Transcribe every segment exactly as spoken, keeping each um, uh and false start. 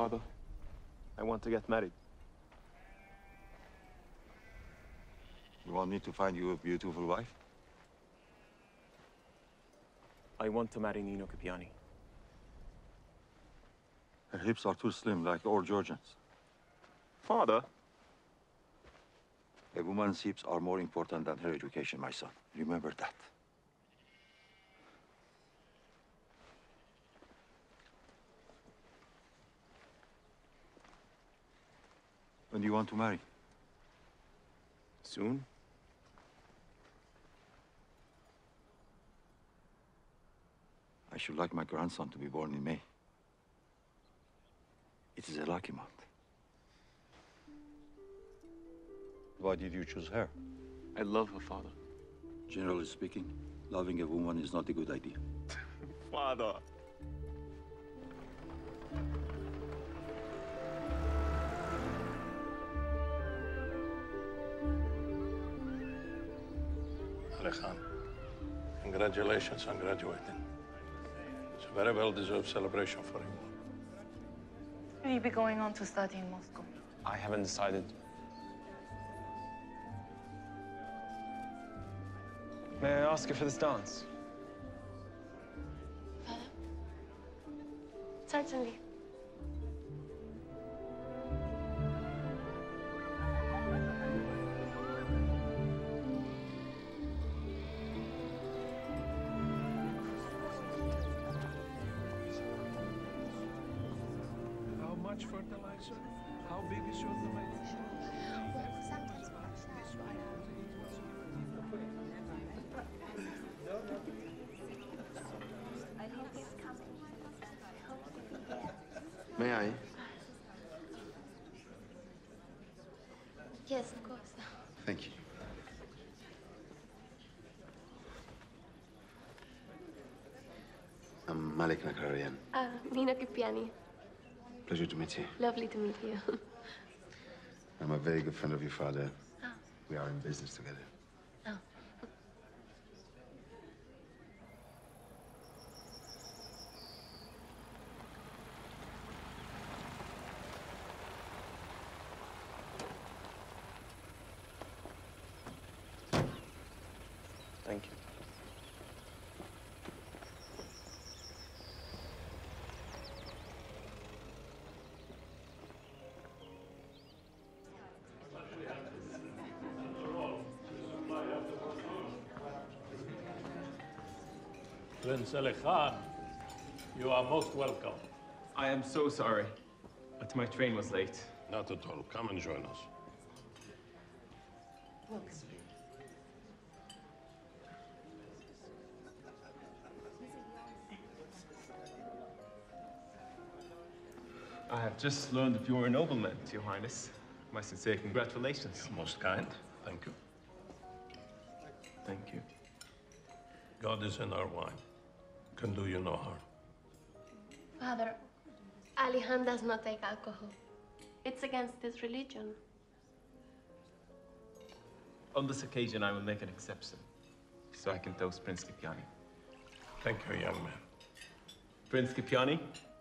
Father, I want to get married. You want me to find you a beautiful wife? I want to marry Nino Kipiani. Her hips are too slim, like all Georgians. Father? A woman's hips are more important than her education, my son. Remember that. When do you want to marry? Soon? I should like my grandson to be born in May. It is a lucky month. Why did you choose her? I love her, Father. Generally speaking, loving a woman is not a good idea. Father! Ali Khan, congratulations on graduating. It's a very well-deserved celebration for you. Will you be going on to study in Moscow? I haven't decided. May I ask you for this dance? Father? Certainly. How much fertilizer? How big is your tomato? May I? Yes, of course. Thank you. I'm Malik Nachararyan. Uh, Nino Kipiani. Pleasure to meet you. Lovely to meet you. I'm a very good friend of your father. Oh. We are in business together. Oh. Thank you. Prince Ali Khan, you are most welcome. I am so sorry, but my train was late. Not at all. Come and join us. I have just learned that you are a nobleman, Your Highness. My sincere congratulations. You're most kind. Thank you. Thank you. God is in our wine. Can do you no harm. Father, Ali Khan does not take alcohol. It's against his religion. On this occasion, I will make an exception, so I can toast Prince Kipiani. Thank you, young man. Prince Kipiani?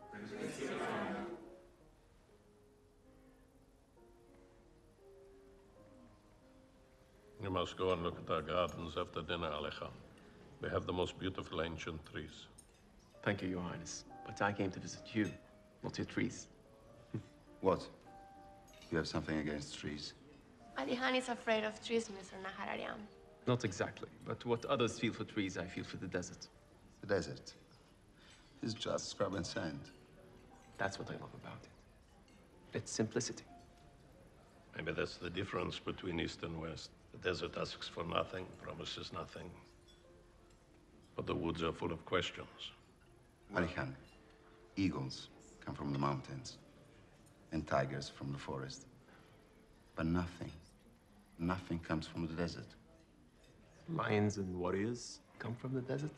You must go and look at our gardens after dinner, Ali Khan. We have the most beautiful ancient trees. Thank you, Your Highness. But I came to visit you, not your trees. What? You have something against trees? Ali Khan is afraid of trees, Mister Nachararyan. Not exactly, but what others feel for trees, I feel for the desert. The desert. It's just scrub and sand. That's what I love about it. Its simplicity. Maybe that's the difference between East and West. The desert asks for nothing, promises nothing. But the woods are full of questions. Ali Khan, eagles come from the mountains, and tigers from the forest. But nothing, nothing comes from the desert. Lions and warriors come from the desert?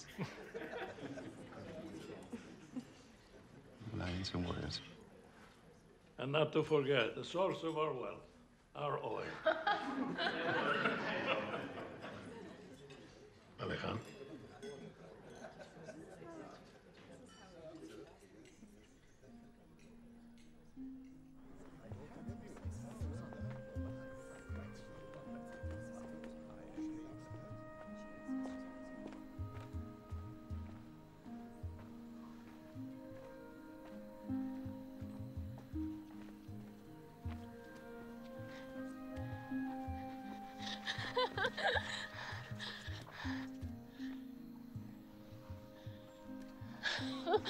Lions and warriors. And not to forget, the source of our wealth, our oil. Ali Khan.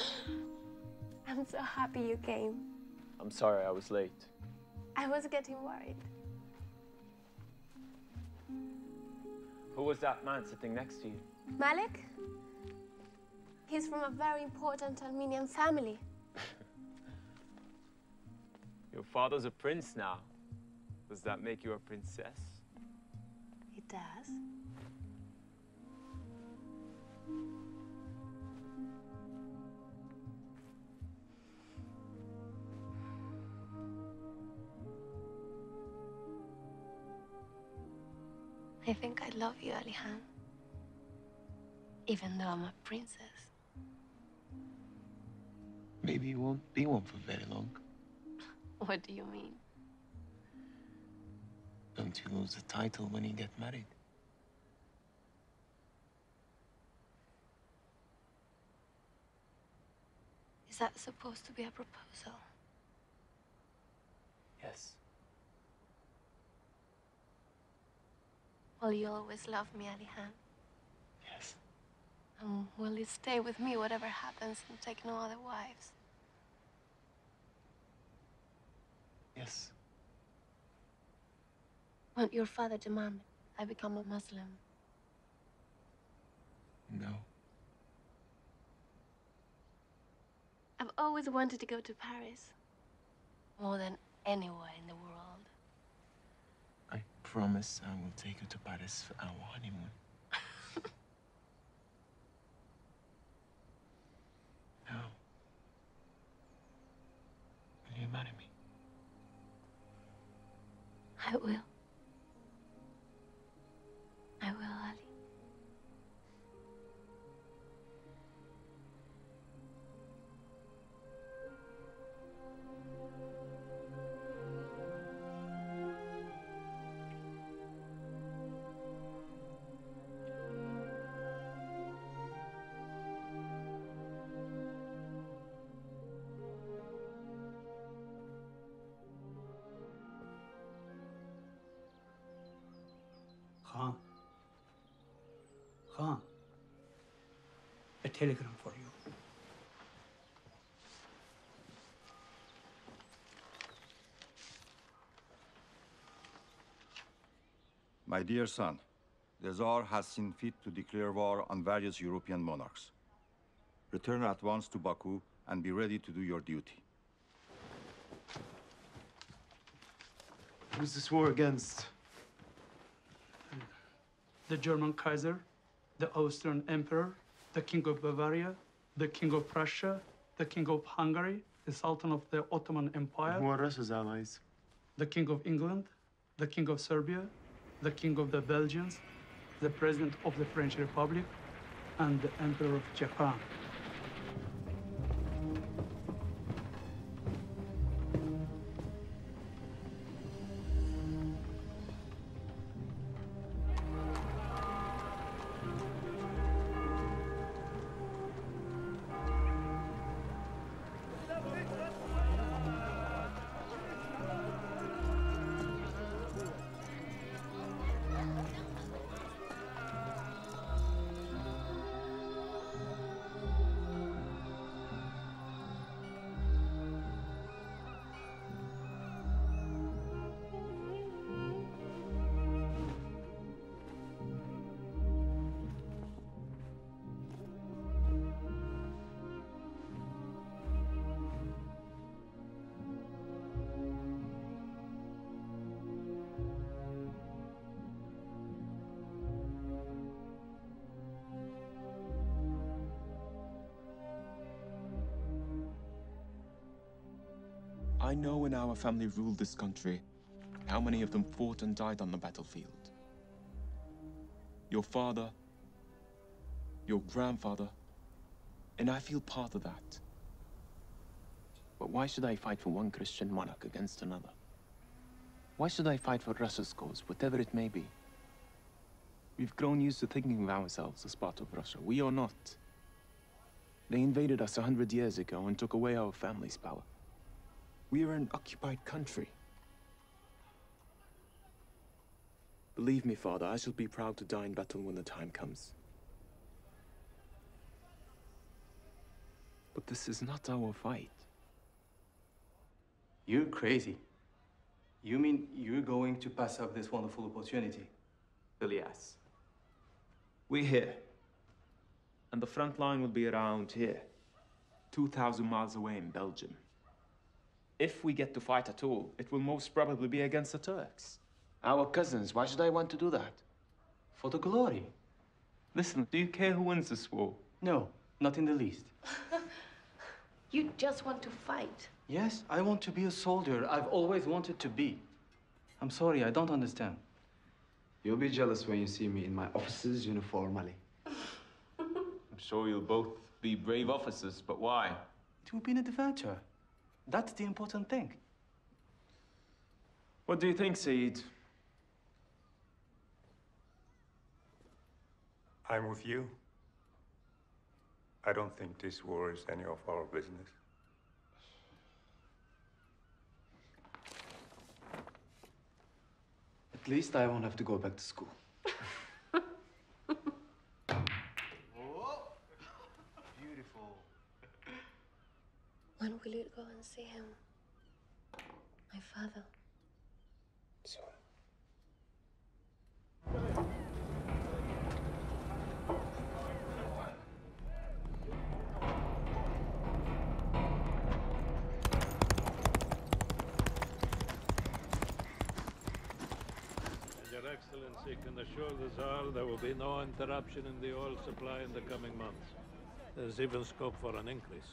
I'm so happy you came. I'm sorry I was late. I was getting worried. Who was that man sitting next to you? Malik? He's from a very important Armenian family. Your father's a prince now. Does that make you a princess? It does. I think I love you, Alihan. Even though I'm a princess. Maybe you won't be one for very long. What do you mean? Don't you lose the title when you get married? Is that supposed to be a proposal? Yes. Will you always love me, Alihan? Yes. And will you stay with me whatever happens and take no other wives? Yes. Won't your father demand I become a Muslim? No. I've always wanted to go to Paris. More than anywhere in the world. I promise I will take you to Paris for our honeymoon. Now, will you marry me? I will. I will, Ali. Khan. Khan. A telegram for you. My dear son, the Tsar has seen fit to declare war on various European monarchs. Return at once to Baku and be ready to do your duty. Who's this war against? The German Kaiser, the Austrian Emperor, the King of Bavaria, the King of Prussia, the King of Hungary, the Sultan of the Ottoman Empire. Who are Russia's allies? The King of England, the King of Serbia, the King of the Belgians, the President of the French Republic, and the Emperor of Japan. I know when our family ruled this country, how many of them fought and died on the battlefield. Your father, your grandfather, and I feel part of that. But why should I fight for one Christian monarch against another? Why should I fight for Russia's cause, whatever it may be? We've grown used to thinking of ourselves as part of Russia. We are not. They invaded us a hundred years ago and took away our family's power. We are an occupied country. Believe me, Father, I shall be proud to die in battle when the time comes. But this is not our fight. You're crazy. You mean you're going to pass up this wonderful opportunity? Well, yes. We're here. And the front line will be around here, two thousand miles away in Belgium. If we get to fight at all, it will most probably be against the Turks. Our cousins, why should I want to do that? For the glory. Listen, do you care who wins this war? No, not in the least. You just want to fight. Yes, I want to be a soldier. I've always wanted to be. I'm sorry, I don't understand. You'll be jealous when you see me in my officer's uniform, Ali. I'm sure you'll both be brave officers, but why? It will be an adventure. That's the important thing. What do you think, Saeed? I'm with you. I don't think this war is any of our business. At least I won't have to go back to school. Beautiful. When will you go and see him? My father. Sorry. Your Excellency can assure the Tsar there will be no interruption in the oil supply in the coming months. There's even scope for an increase.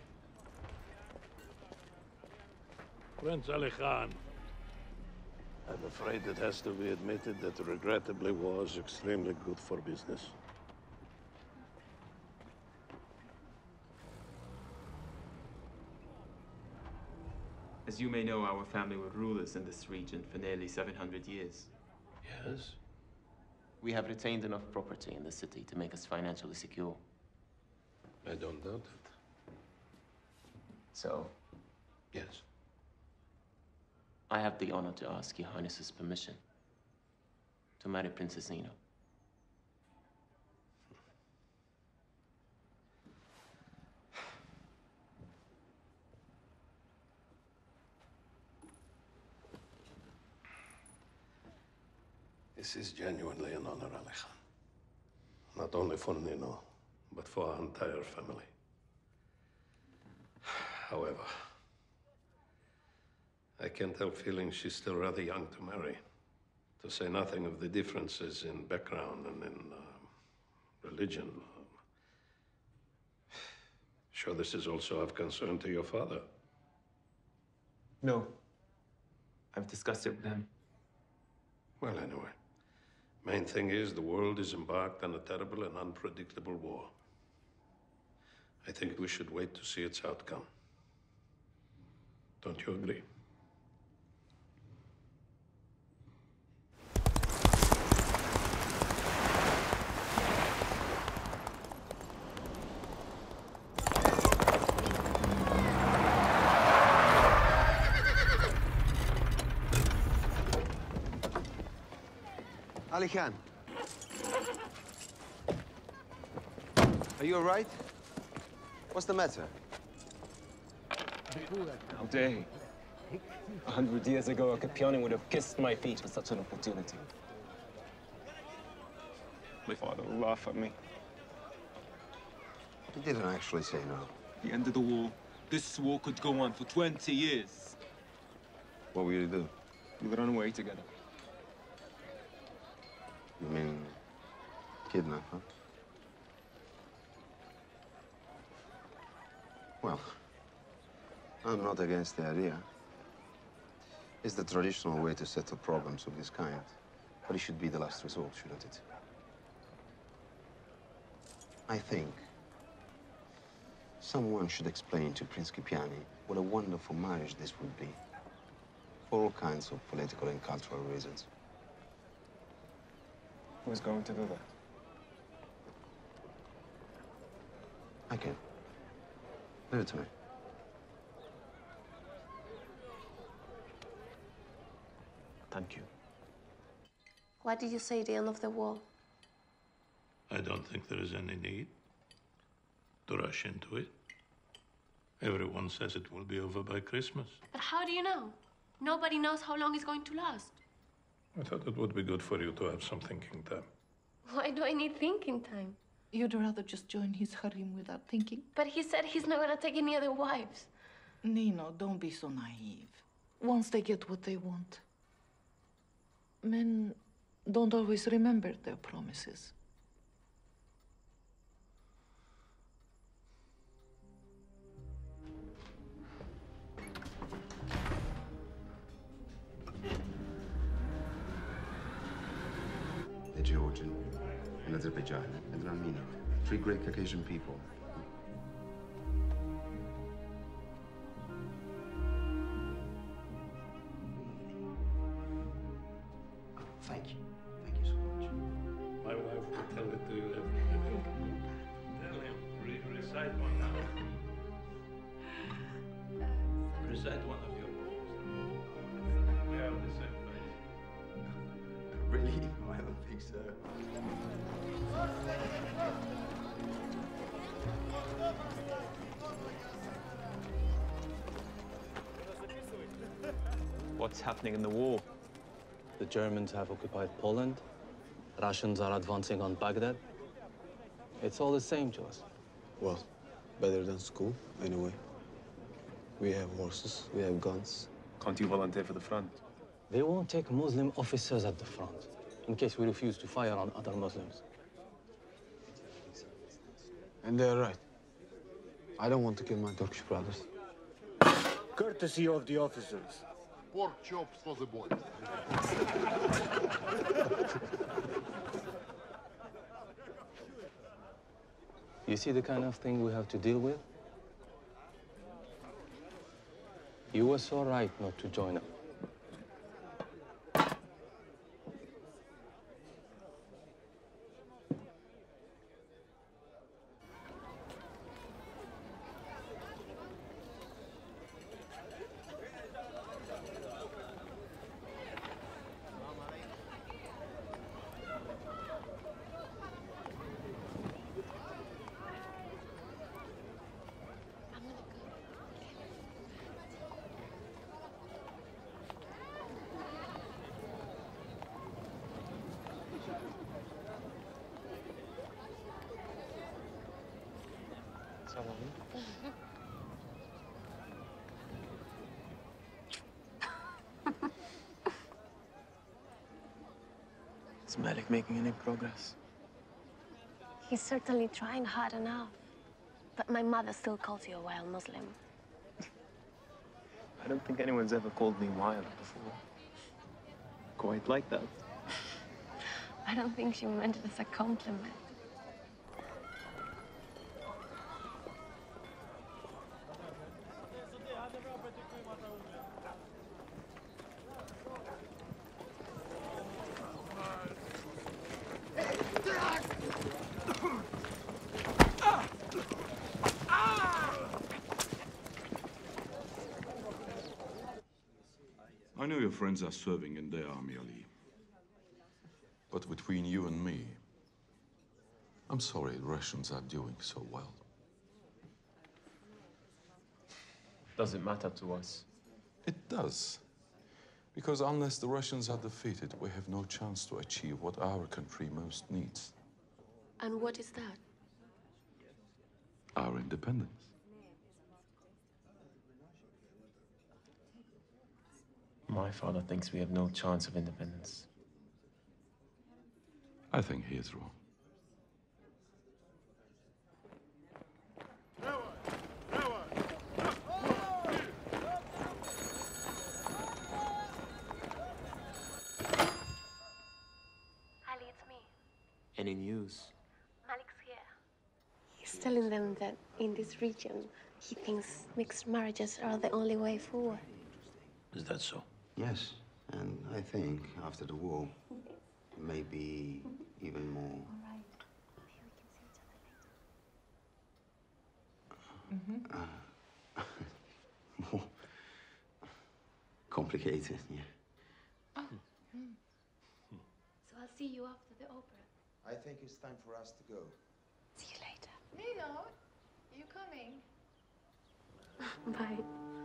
Prince Ali Khan, I'm afraid it has to be admitted that regrettably war is extremely good for business. As you may know, our family were rulers in this region for nearly seven hundred years. Yes? We have retained enough property in the city to make us financially secure. I don't doubt it. So, Yes. I have the honor to ask Your Highness's permission to marry Princess Nino. This is genuinely an honor, Ali Khan. Not only for Nino, but for our entire family. However, I can't help feeling she's still rather young to marry, to say nothing of the differences in background and in uh, religion. Sure, this is also of concern to your father. No. I've discussed it with him. Well, anyway, main thing is the world is embarked on a terrible and unpredictable war. I think we should wait to see its outcome. Don't you agree? Ali Khan. Are you all right? What's the matter? How dare he? A hundred years ago, a Capiani would have kissed my feet for such an opportunity. My father will laugh at me. He didn't actually say no. At the end of the war, this war could go on for twenty years. What will you do? We'll run away together. You mean kidnap, huh? Well, I'm not against the idea. It's the traditional way to settle problems of this kind. But it should be the last resort, shouldn't it? I think someone should explain to Prince Capiani what a wonderful marriage this would be. For all kinds of political and cultural reasons. Who's going to do that? I can. Leave it to me. Thank you. Why did you say the end of the war? I don't think there is any need to rush into it. Everyone says it will be over by Christmas. But how do you know? Nobody knows how long it's going to last. I thought it would be good for you to have some thinking time. Why do I need thinking time? You'd rather just join his harem without thinking? But he said he's not gonna take any other wives. Nino, don't be so naive. Once they get what they want, men don't always remember their promises. The Georgian, and Azerbaijan, and Armenian. Three great Caucasian people. Thank you. Thank you so much. My wife will tell it to you every minute. Tell him, re recite one now. Recite one of your poems. We have the same place. Really? No, I don't think so. What's happening in the war? The Germans have occupied Poland. Russians are advancing on Baghdad. It's all the same to us. Well, better than school, anyway. We have horses, we have guns. Can't you volunteer for the front? They won't take Muslim officers at the front, in case we refuse to fire on other Muslims. And they're right. I don't want to kill my Turkish brothers. Courtesy of the officers. Pork chops for the boys. You see the kind of thing we have to deal with? You were so right not to join up. Is Malik making any progress? He's certainly trying hard enough. But my mother still calls you a wild Muslim. I don't think anyone's ever called me wild before. Quite like that. I don't think she meant it as a compliment. I know your friends are serving in their army, Ali. But between you and me, I'm sorry the Russians are doing so well. Doesn't matter to us. It does. Because unless the Russians are defeated, we have no chance to achieve what our country most needs. And what is that? Our independence. My father thinks we have no chance of independence. I think he is wrong. Ali, it's me. Any news? Malik's here. He's telling them that in this region, he thinks mixed marriages are the only way forward. Is that so? Yes, and I think after the war, maybe even more. Mm-hmm. Uh, more complicated, yeah. Oh. Mm. So I'll see you after the opera. I think it's time for us to go. See you later. Nino, you coming? Bye.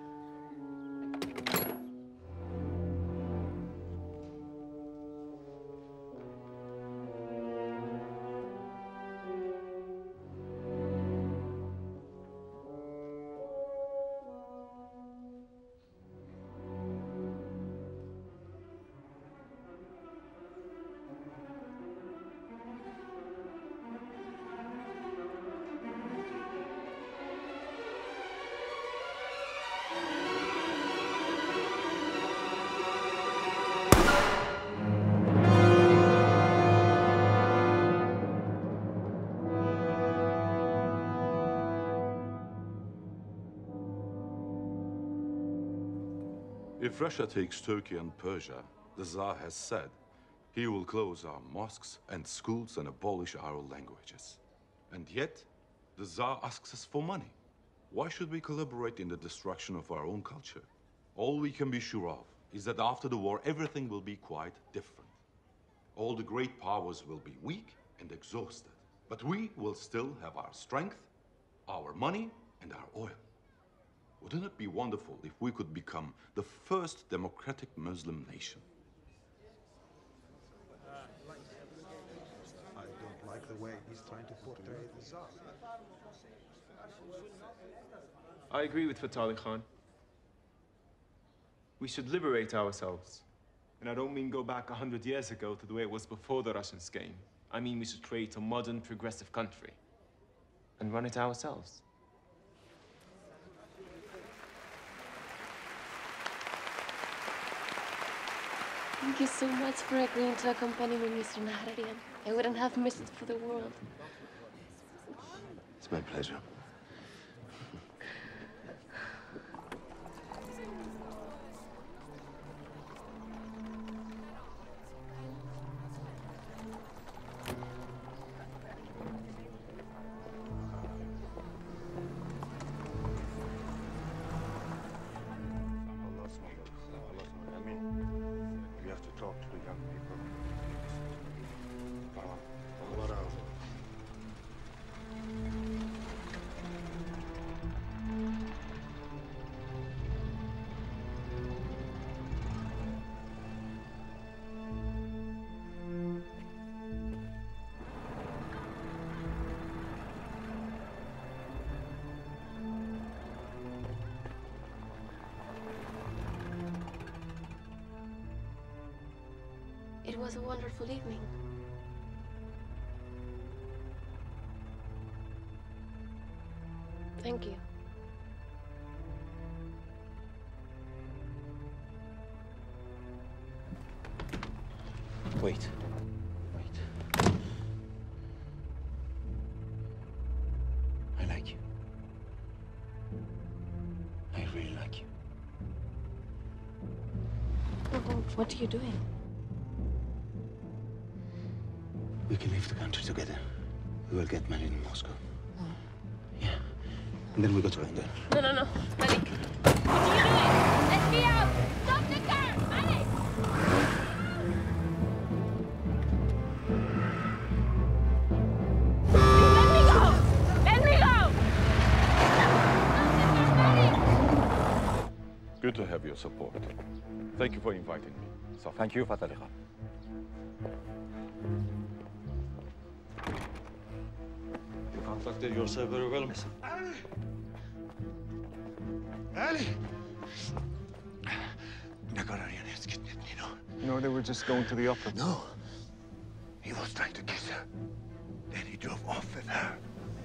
If Russia takes Turkey and Persia, the Tsar has said he will close our mosques and schools and abolish our languages. And yet, the Tsar asks us for money. Why should we collaborate in the destruction of our own culture? All we can be sure of is that after the war, everything will be quite different. All the great powers will be weak and exhausted. But we will still have our strength, our money, and our oil. Wouldn't it be wonderful if we could become the first democratic Muslim nation? I don't like the way he's trying to portray the Tsar. I agree with Fatali Khan. We should liberate ourselves. And I don't mean go back a hundred years ago to the way it was before the Russians came. I mean we should create a modern, progressive country and run it ourselves. Thank you so much for agreeing to accompany me, Mister Nachararyan. I wouldn't have missed it for the world. It's my pleasure. It was a wonderful evening. Thank you. Wait. Wait. I like you. I really like you. Oh, what are you doing? We can leave the country together. We will get married in Moscow. No. Yeah. And then we go to London. No, no, no. Malik. What are you doing? Let me out! Stop the car! Malik! Let me go! Let me go! Good to have your support. Thank you for inviting me. So Thank you, Fatali Khan. You conducted yourself very well, Mister Ali! Ali! Nachararyan has kidnapped Nino. No, they were just going to the opera. No. He was trying to kiss her. Then he drove off with her.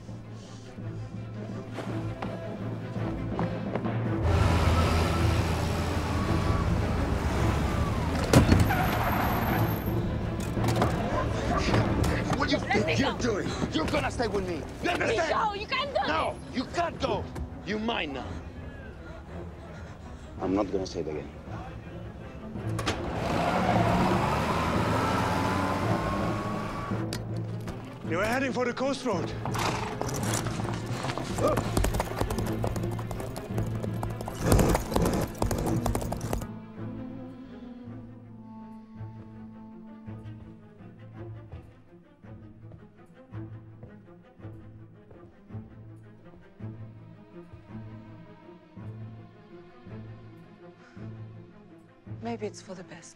What you think you're doing? You're gonna stay with me. You Let me understand? go! You can't do No, this! you can't go. You're mine now. I'm not gonna say it again. They were heading for the coast road. Maybe it's for the best.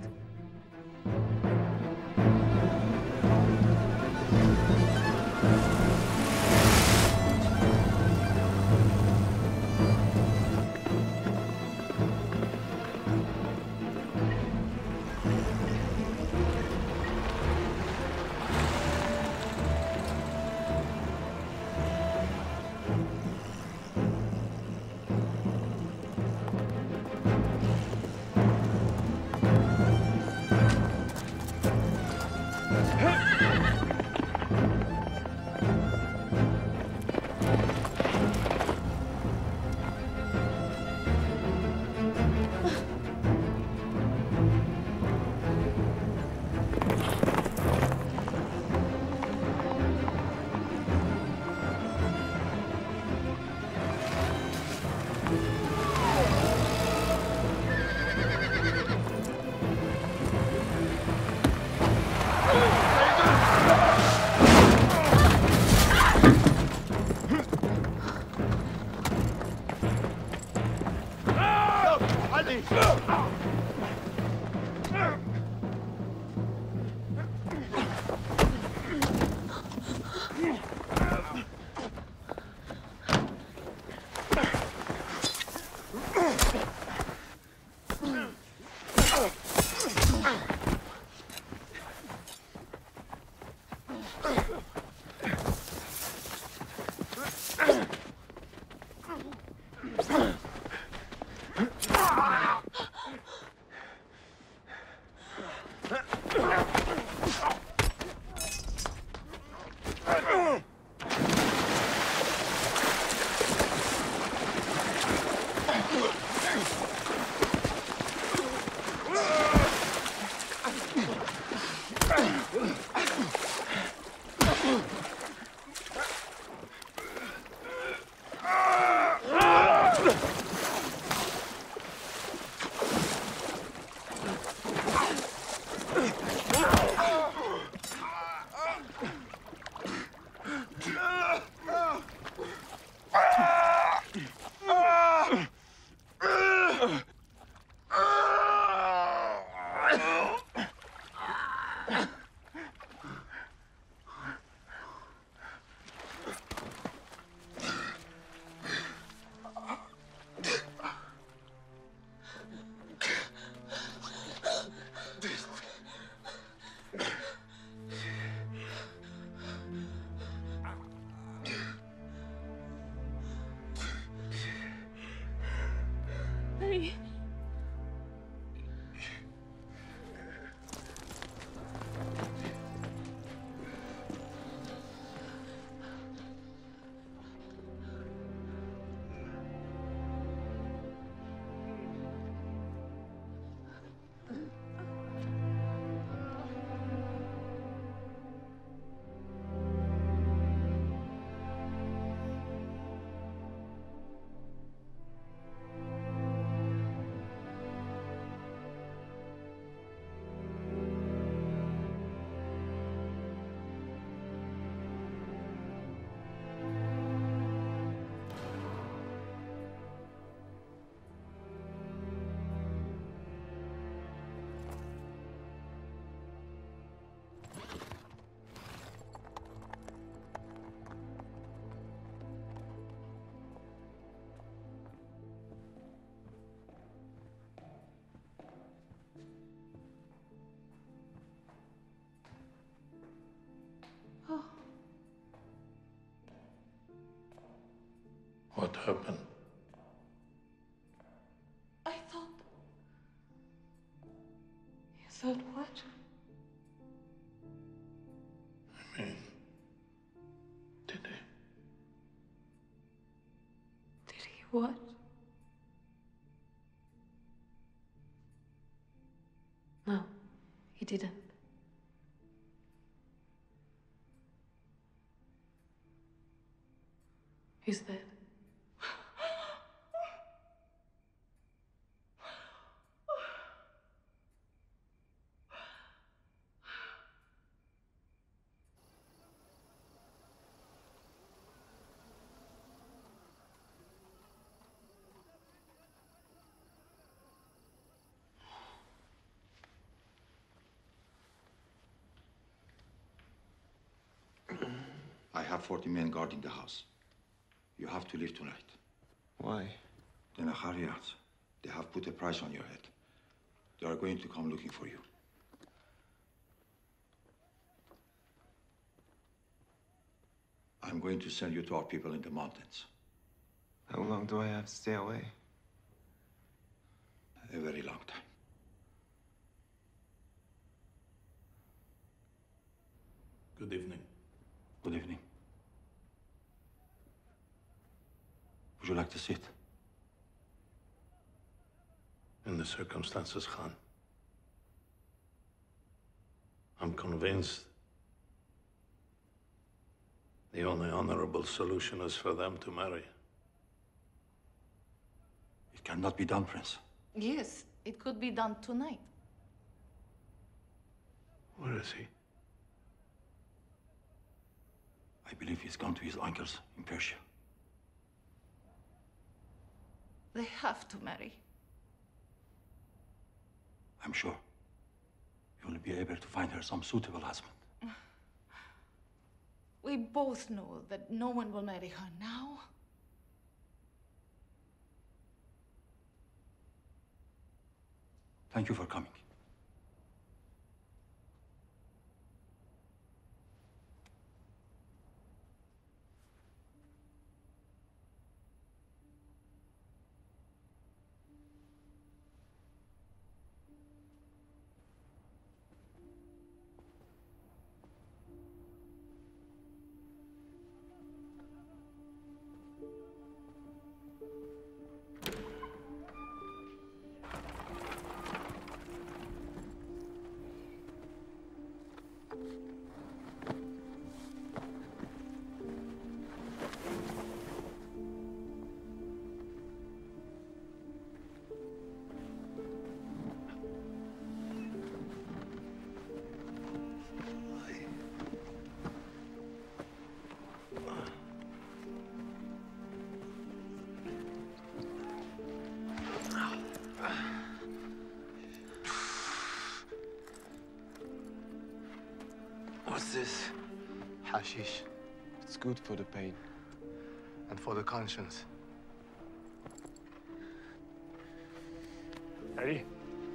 What happened? I thought... You thought what? I mean, did he? Did he what? No, he didn't. He's dead. have forty men guarding the house. You have to leave tonight. Why? The Nachararians, they have put a price on your head. They are going to come looking for you. I'm going to send you to our people in the mountains. How long do I have to stay away? A very long time. Good evening. Good evening. Would you like to sit? In the circumstances, Khan, I'm convinced the only honorable solution is for them to marry. It cannot be done, Prince. Yes, it could be done tonight. Where is he? I believe he's gone to his uncle's in Persia. They have to marry. I'm sure you will be able to find her some suitable husband. We both know that no one will marry her now. Thank you for coming. What's this? Hashish. It's good for the pain. And for the conscience. Ali?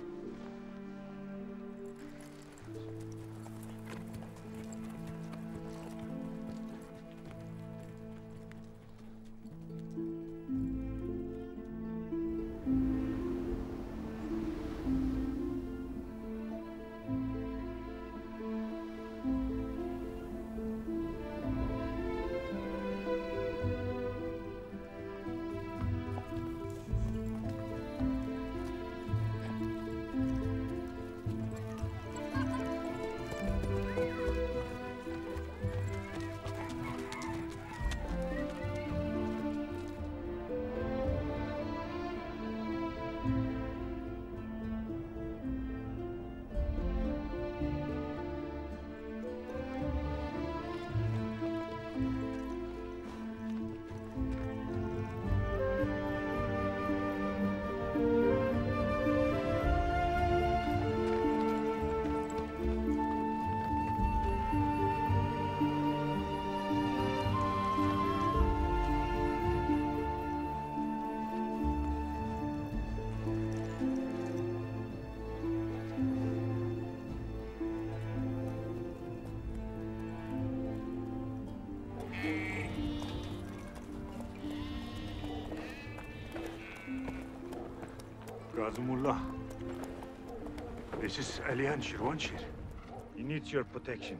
Mullah, this is Ali and Shirvanshir. He needs your protection.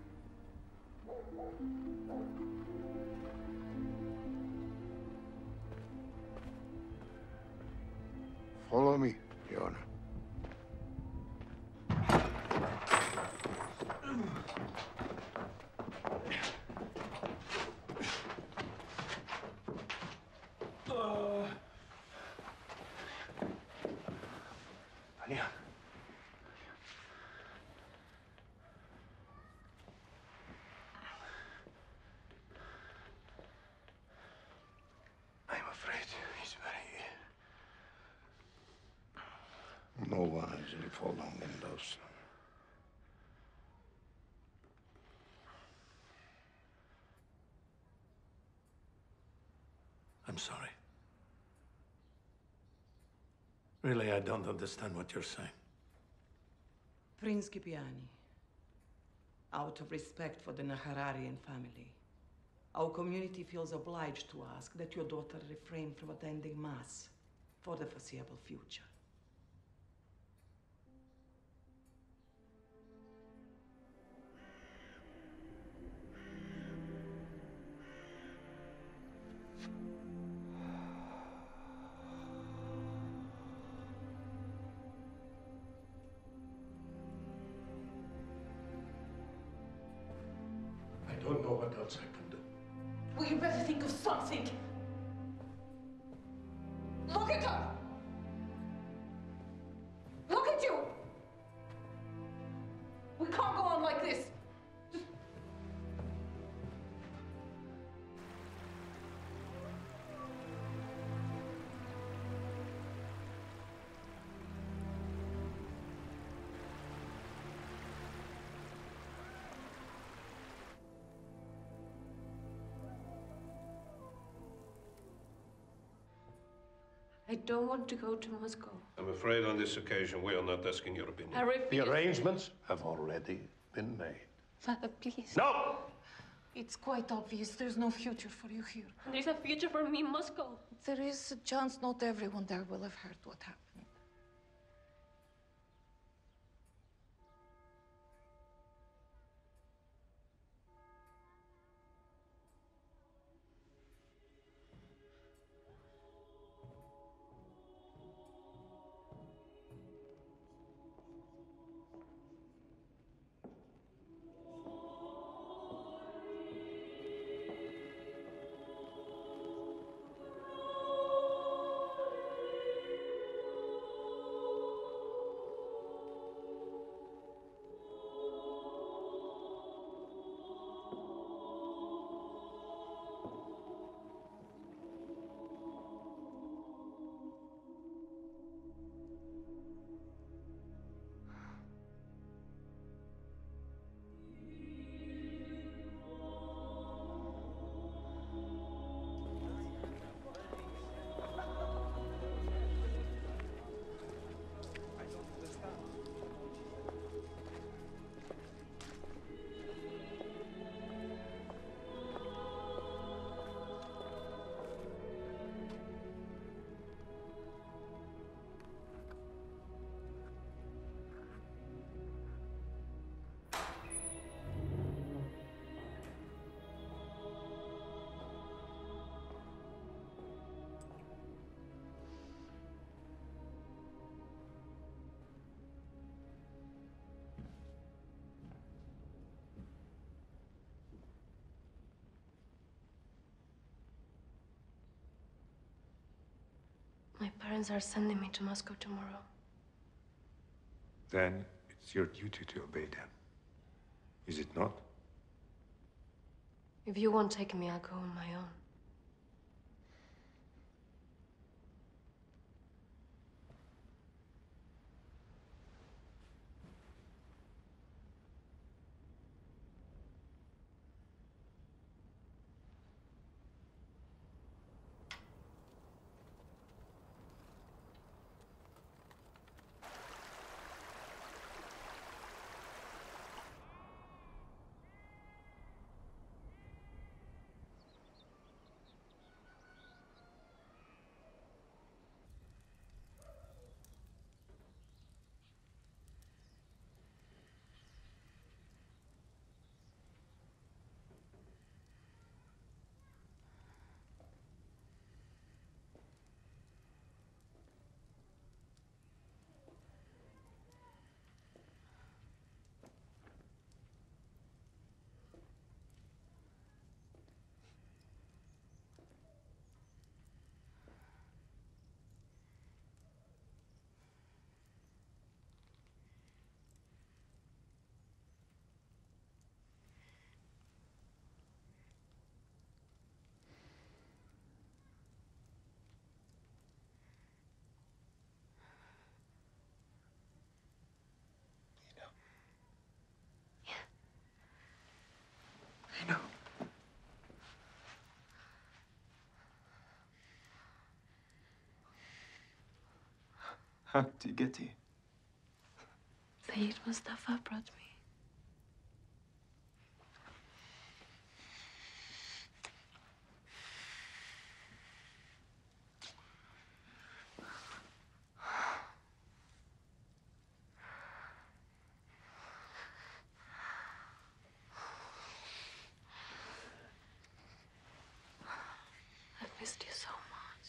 Follow me, Your Honor. No wives in fallen windows. Really, I don't understand what you're saying. Prince Kipiani, out of respect for the Nachararyan family, our community feels obliged to ask that your daughter refrain from attending Mass for the foreseeable future. I don't know what else I can do. Well, you better think of something. Look at her! Look at you! We can't go on like this. I don't want to go to Moscow. I'm afraid on this occasion we are not asking your opinion. I refuse. The arrangements have already been made. Father, please. No! It's quite obvious there's no future for you here. There's a future for me in Moscow. There is a chance not everyone there will have heard what happened. My parents are sending me to Moscow tomorrow. Then it's your duty to obey them. Is it not? If you won't take me, I'll go on my own. How did you get here? Sayyid Mustafa brought me. I've missed you so much.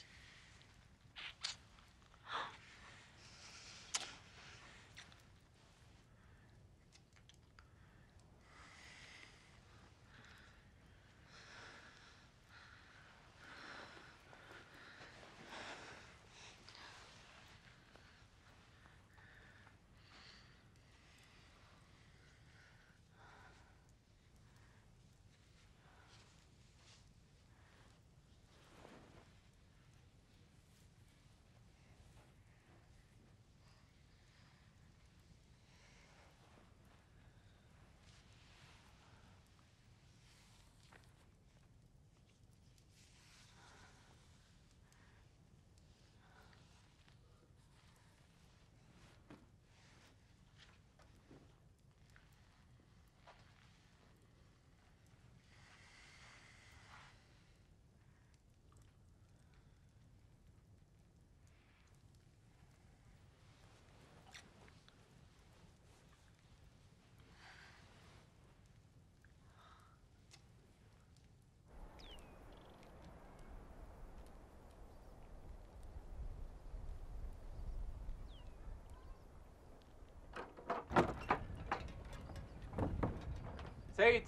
Said!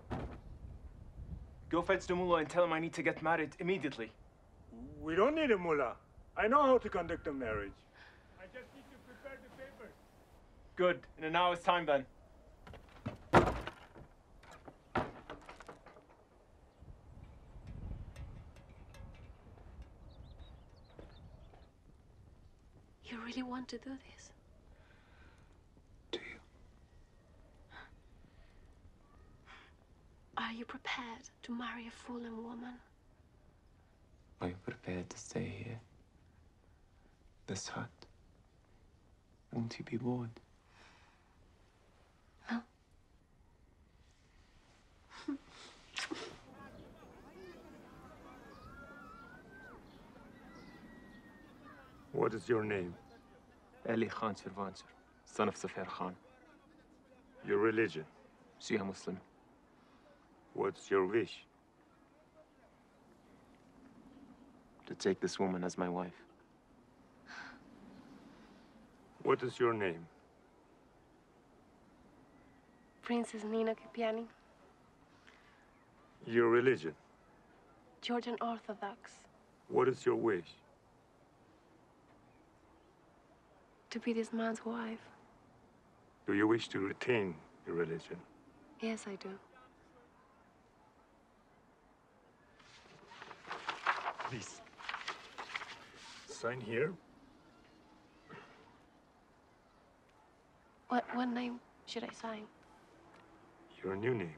Go fetch the Mullah and tell him I need to get married immediately. We don't need a mullah. I know how to conduct a marriage. I just need to prepare the papers. Good. In an hour's time, then. You really want to do this? Are you prepared to marry a fallen woman? Are you prepared to stay here? This hut? Won't you be bored? No. What is your name? Ali Khan Shirvanshir, son of Safar Khan. Your religion? Shia Muslim. What's your wish? To take this woman as my wife. What is your name? Princess Nino Kipiani, Your religion? Georgian Orthodox. What is your wish? To be this man's wife. Do you wish to retain your religion? Yes, I do. Please. Sign here. What, what name should I sign? Your new name.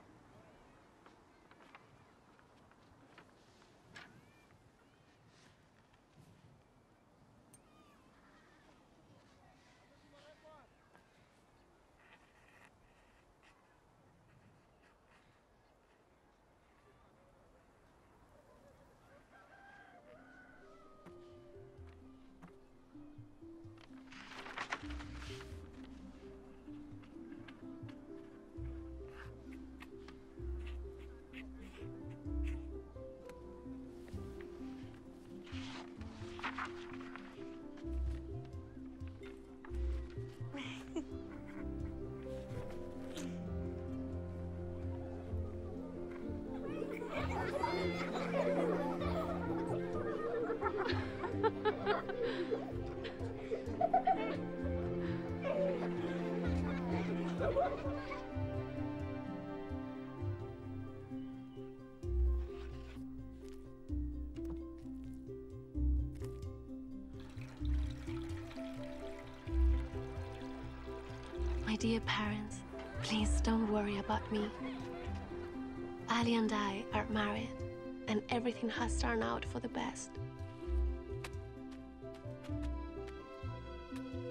My dear parents, please don't worry about me. Ali and I are married, and everything has turned out for the best.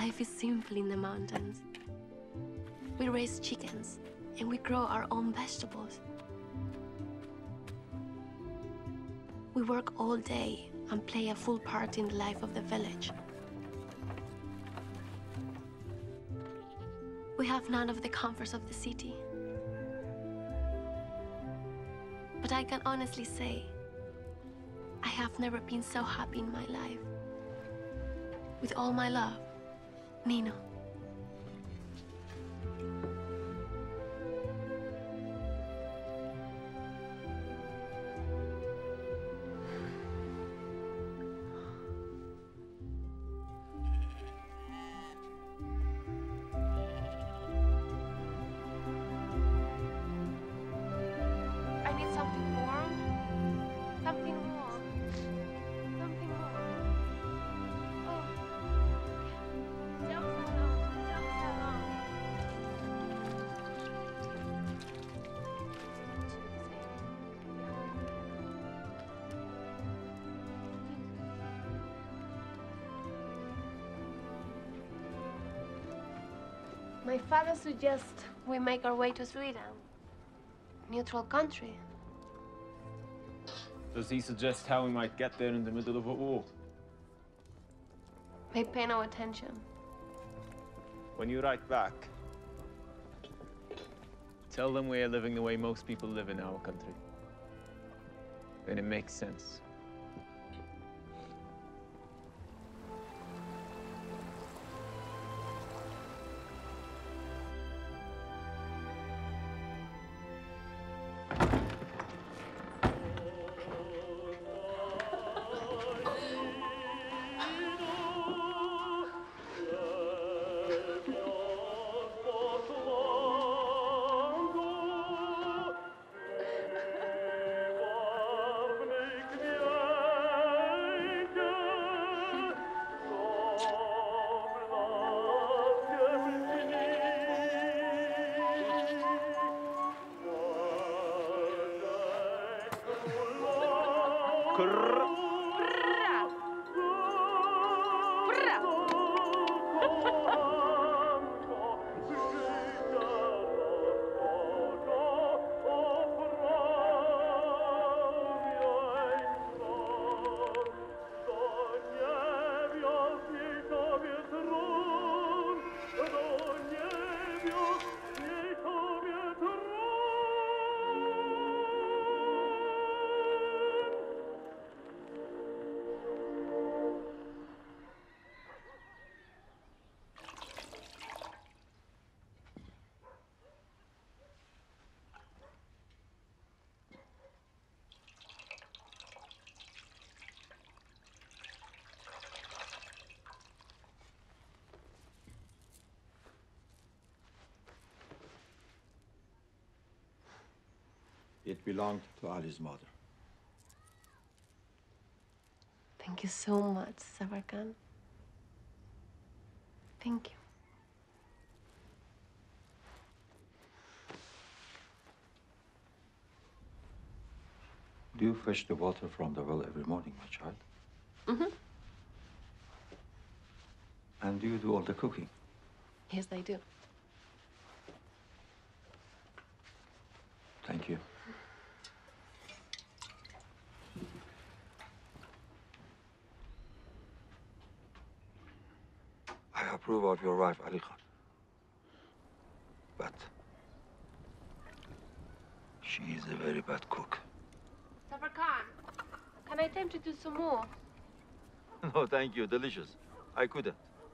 Life is simple in the mountains. We raise chickens and we grow our own vegetables. We work all day and play a full part in the life of the village. We have none of the comforts of the city. But I can honestly say, I have never been so happy in my life. With all my love, Nino. I need something warm. Something warm. Something warm. Oh. Don't so long. Don't so long. My father suggests we make our way to Sweden. Neutral country. Does he suggest how we might get there in the middle of a war? They pay no attention. When you write back, tell them we are living the way most people live in our country. And it makes sense. It belonged to Ali's mother. Thank you so much, Savarkhan. Thank you. Do you fetch the water from the well every morning, my child? Mm-hmm. And do you do all the cooking? Yes, I do. Thank you. I approve of your wife, Ali Khan. But she is a very bad cook. Savarkhan, can I attempt to do some more? No, thank you. Delicious. I couldn't.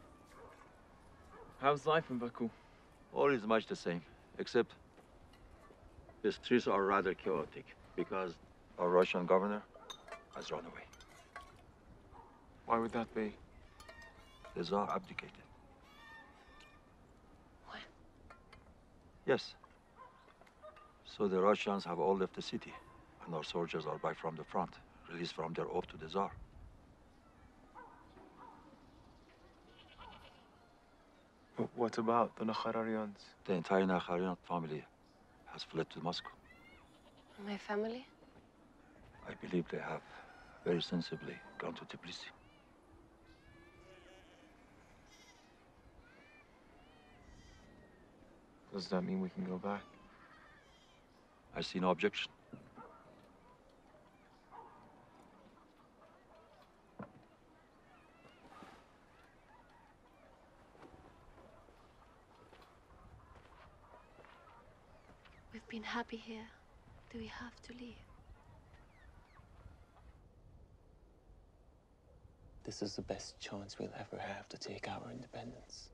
How's life in Baku? All is much the same, except the streets are rather chaotic because our Russian governor has run away. Why would that be? The Tsar abdicated. What? Yes. So the Russians have all left the city, and our soldiers are back from the front, released from their oath to the Tsar. But what about the Nachararyans? The entire Nachararyan family has fled to Moscow. My family? I believe they have, very sensibly, gone to Tbilisi. Does that mean we can go back? I see no objection. We've been happy here. Do we have to leave? This is the best chance we'll ever have to take our independence.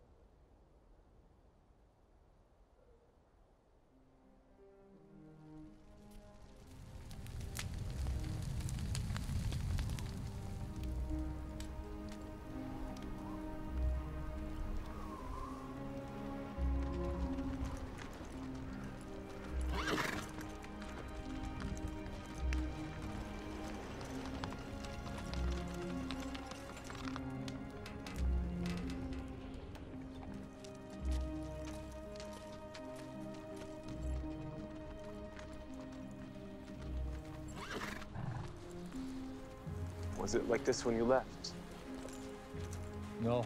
Was it like this when you left? No.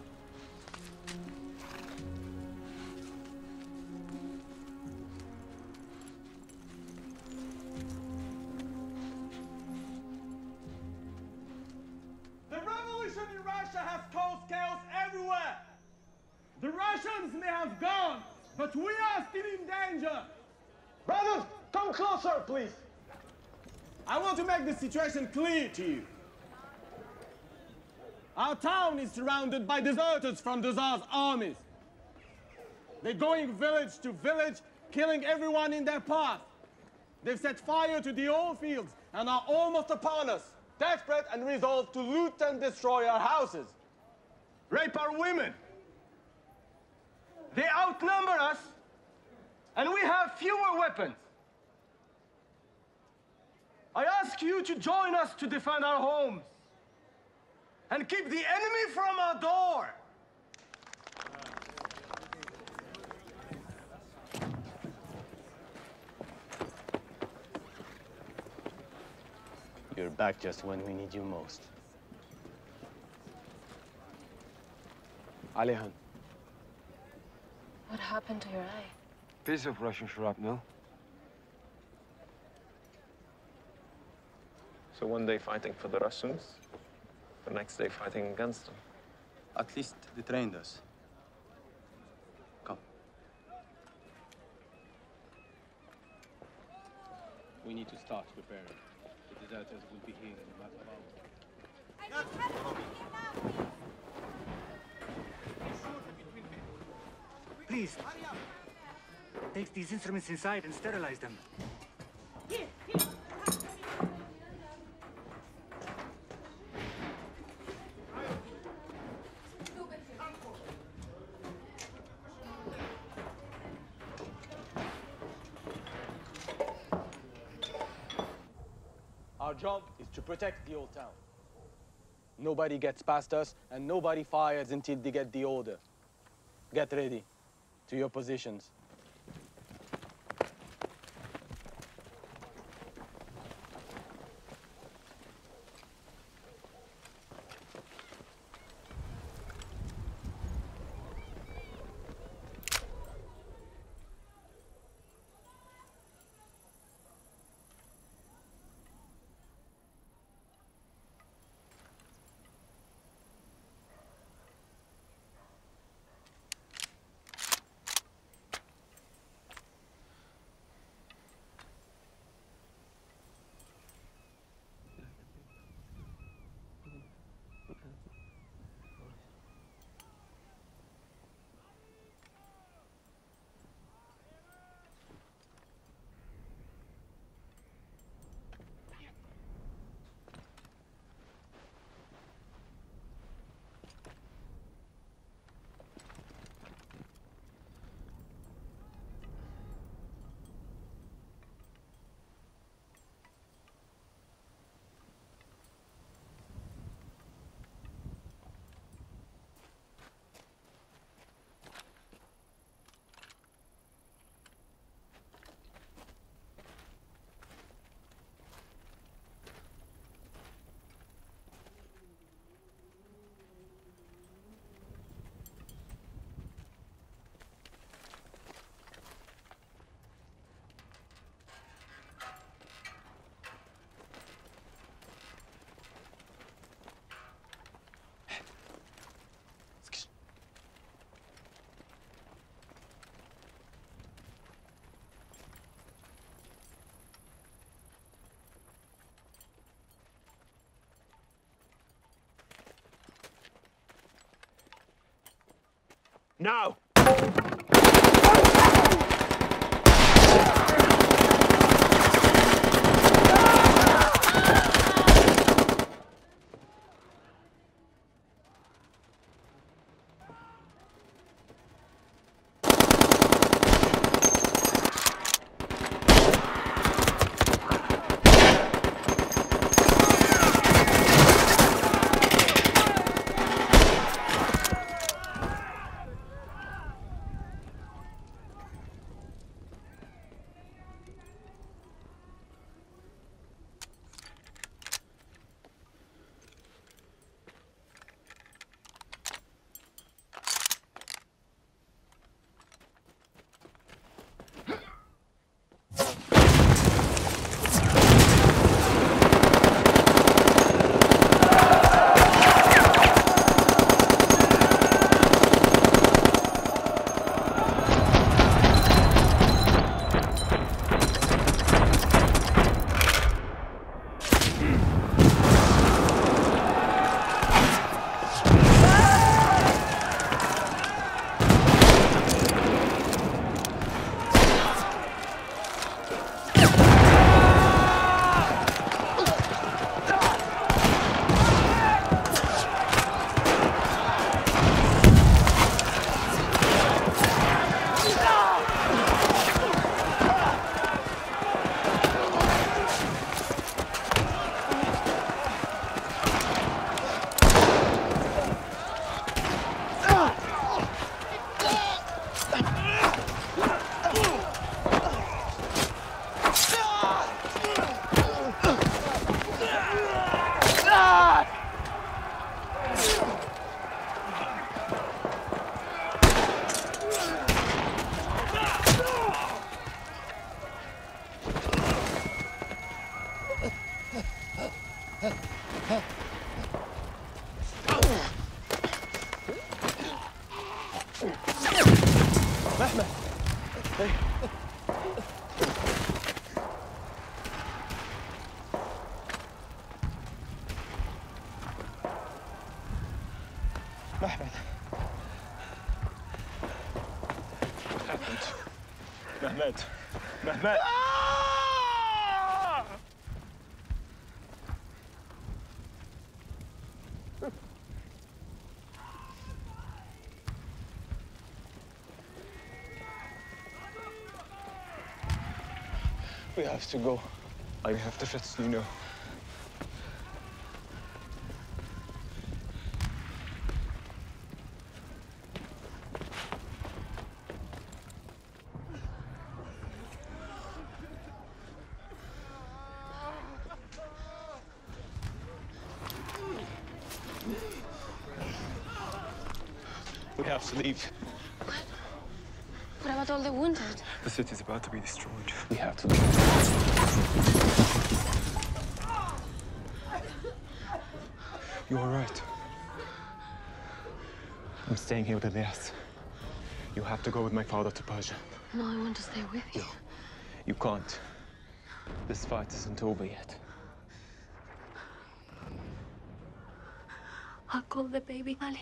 The revolution in Russia has caused chaos everywhere. The Russians may have gone, but we are still in danger. Brothers, come closer, please. I want to make the situation clear to you. Our town is surrounded by deserters from the Tsar's armies. They're going village to village, killing everyone in their path. They've set fire to the oil fields and are almost upon us, desperate and resolved to loot and destroy our houses, rape our women. They outnumber us, and we have fewer weapons. I ask you to join us to defend our homes and keep the enemy from our door. You're back just when we need you most. Alihan. What happened to your eye? Piece of Russian shrapnel. So one day fighting for the Russians, the next day fighting against them. At least they trained us. Come. We need to start preparing. The deserters will be here in a matter of hours. Please, take these instruments inside and sterilize them. Here, here. Our job is to protect the old town. Nobody gets past us, and nobody fires until they get the order. Get ready. To your positions. Now! Mehmet! Mehmet! We have to go. I have to fetch Nino. We have to leave. What about all the wounded? The city's about to be destroyed. We have to leave. You are right. I'm staying here with Elias. You have to go with my father to Persia. No, I want to stay with you. You can't. This fight isn't over yet. I'll call the baby Ali.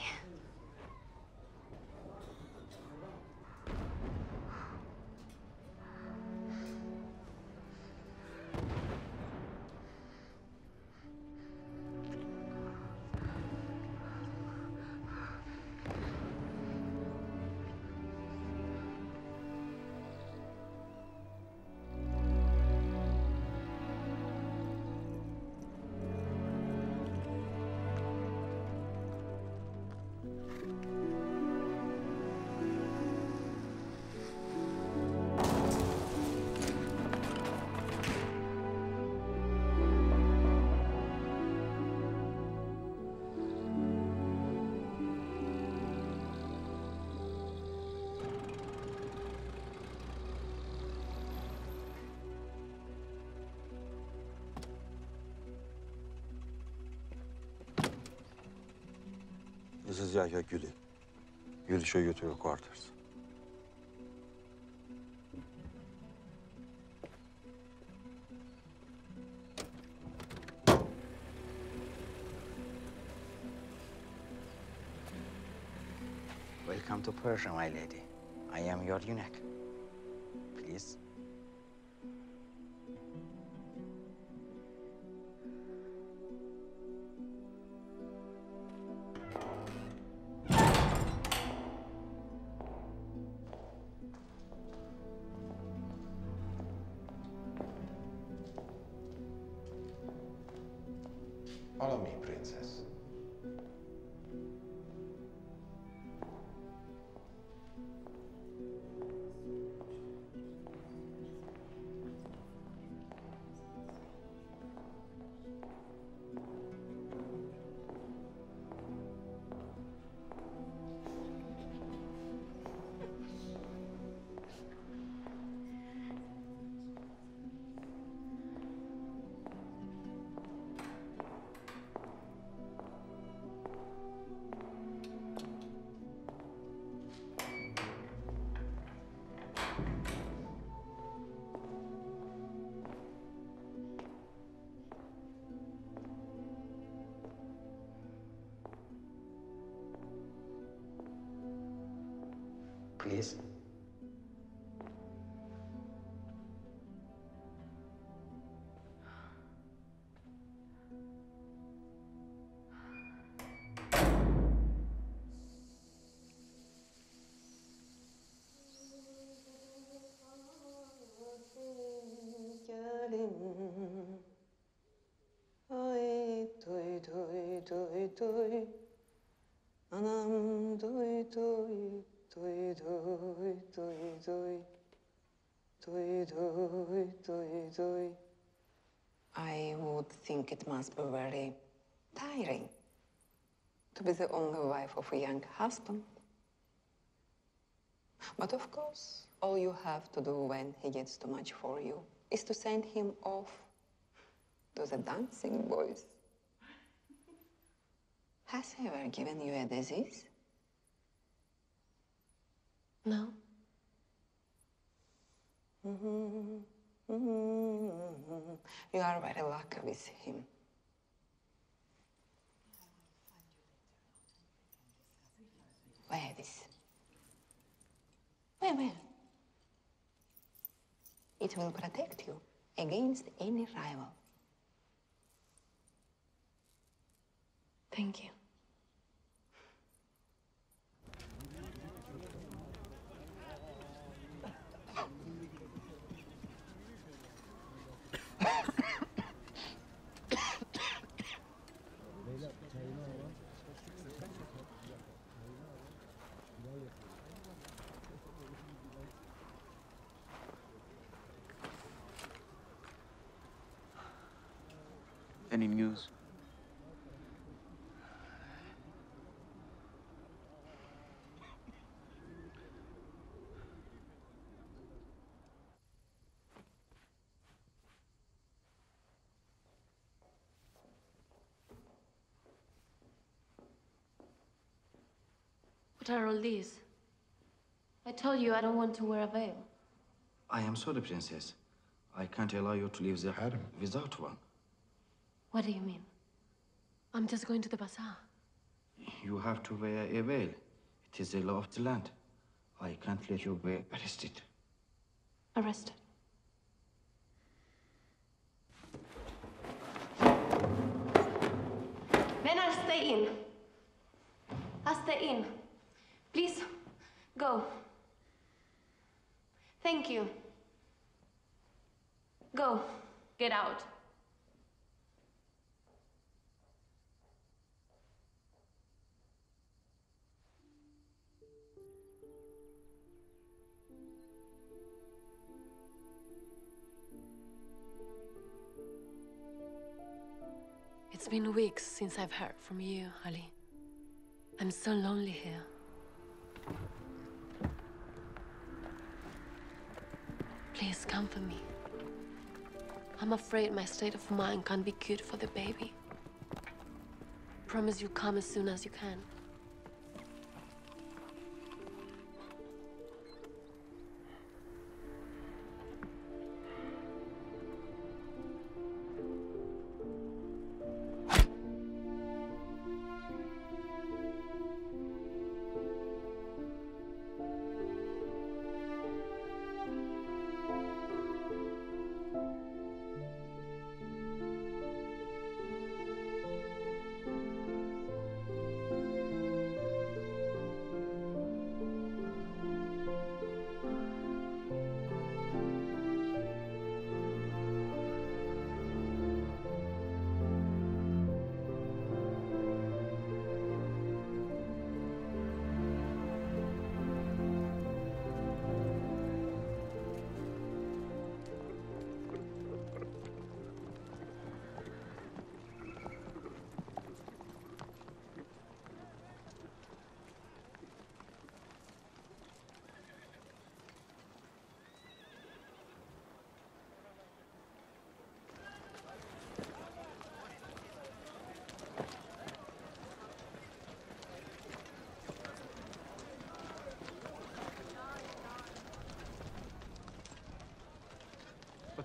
This is Yahya Guli. We'll show you to your quarters. Welcome to Persia, my lady. I am your eunuch. Please. Follow me, princess. Please. Ay, toy, toy, toy, toy. Anam, toy, toy. Toy, toy, toy, toy. Toy, toy, toy, toy. I would think it must be very tiring to be the only wife of a young husband. But of course, all you have to do when he gets too much for you is to send him off to the dancing boys. Has he ever given you a disease? No. Mm-hmm. Mm-hmm. You are very lucky with him. Wear this. Wear well. It will protect you against any rival. Thank you. Any news? What are all these? I told you I don't want to wear a veil. I am sorry, princess. I can't allow you to leave the harem without one. What do you mean? I'm just going to the bazaar. You have to wear a veil. It is the law of the land. I can't let you be arrested. Arrested? Then I'll stay in. I'll stay in. Please, go. Thank you. Go. Get out. It's been weeks since I've heard from you, Ali. I'm so lonely here. Please come for me. I'm afraid my state of mind can't be good for the baby. Promise you'll come as soon as you can.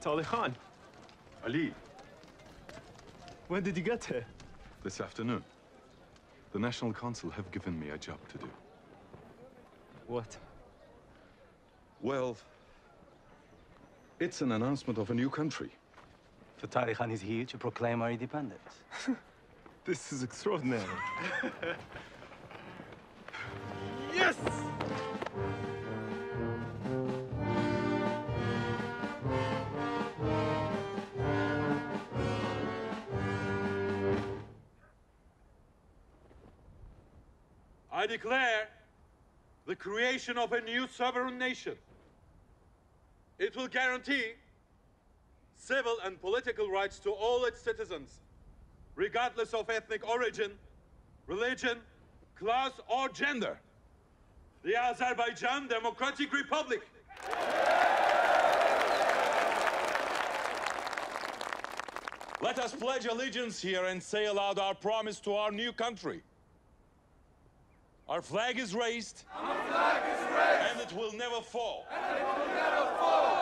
It's Ali Khan. Ali. When did you get here? This afternoon. The National Council have given me a job to do. What? Well, it's an announcement of a new country. So Tariq Khan is here to proclaim our independence. This is extraordinary. Yes! I declare the creation of a new sovereign nation. It will guarantee civil and political rights to all its citizens, regardless of ethnic origin, religion, class, or gender. The Azerbaijan Democratic Republic. Let us pledge allegiance here and say aloud our promise to our new country. Our flag is raised. Our flag is raised. And it will never fall. And it will never fall.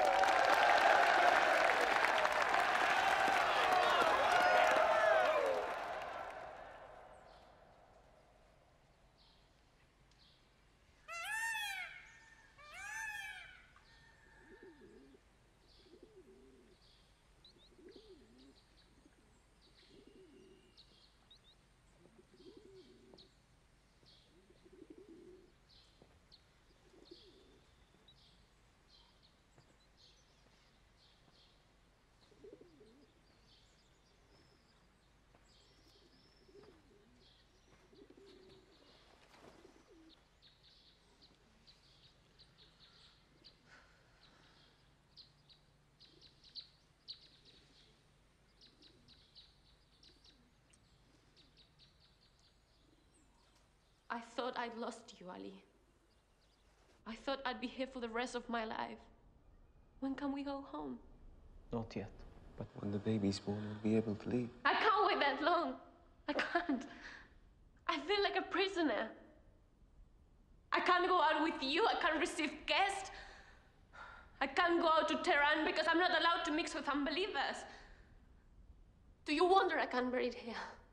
I thought I'd lost you, Ali. I thought I'd be here for the rest of my life. When can we go home? Not yet. But when the baby's born, we'll be able to leave. I can't wait that long. I can't. I feel like a prisoner. I can't go out with you. I can't receive guests. I can't go out to Tehran because I'm not allowed to mix with unbelievers. Do you wonder I can't bear it here?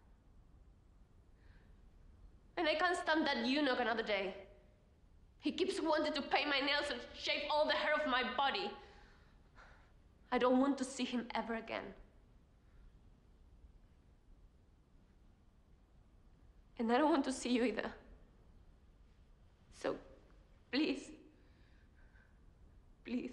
And I can't stand that eunuch another day. He keeps wanting to paint my nails and shave all the hair of my body. I don't want to see him ever again. And I don't want to see you either. So, please, please.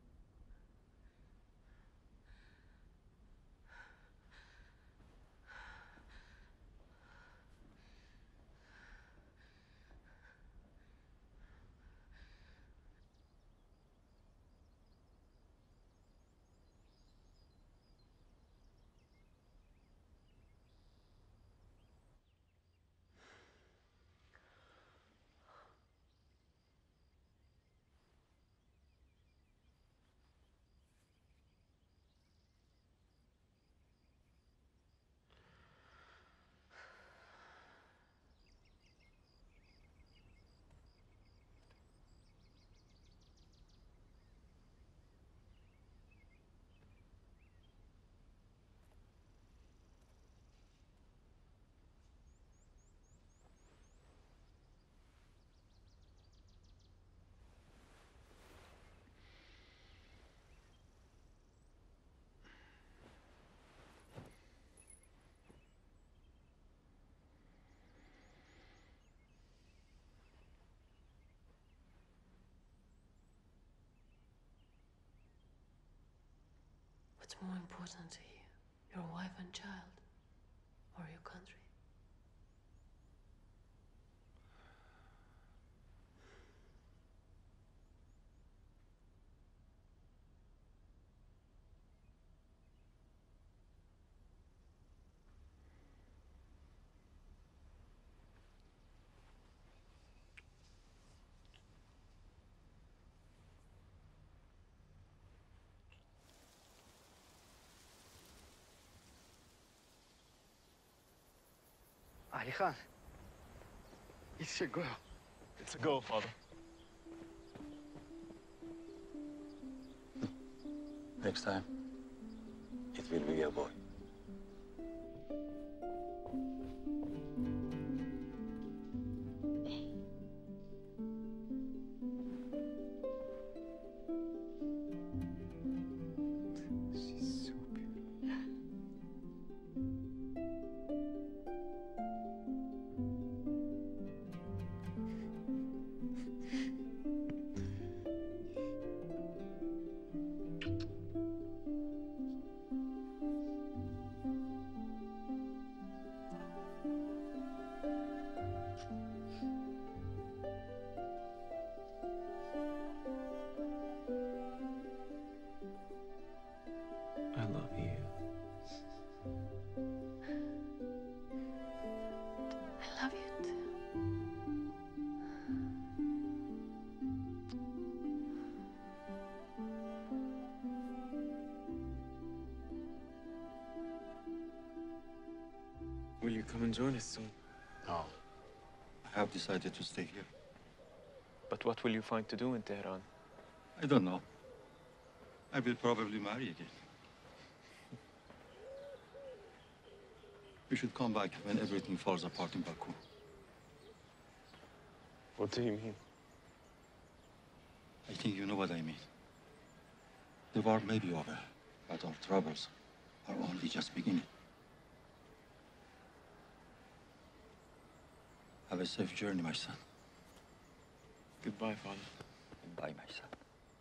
What's more important to you, your wife and child, or your country? Ali Khan, it's a girl. It's a girl, Father. Next time, it will be a boy. She's so beautiful. I love you. I love you too. Will you come and join us soon? No. I have decided to stay here. But what will you find to do in Tehran? I don't know. I will probably marry again. We should come back when everything falls apart in Baku. What do you mean? I think you know what I mean. The war may be over, but our troubles are only just beginning. Have a safe journey, my son. Goodbye, Father. Goodbye, my son.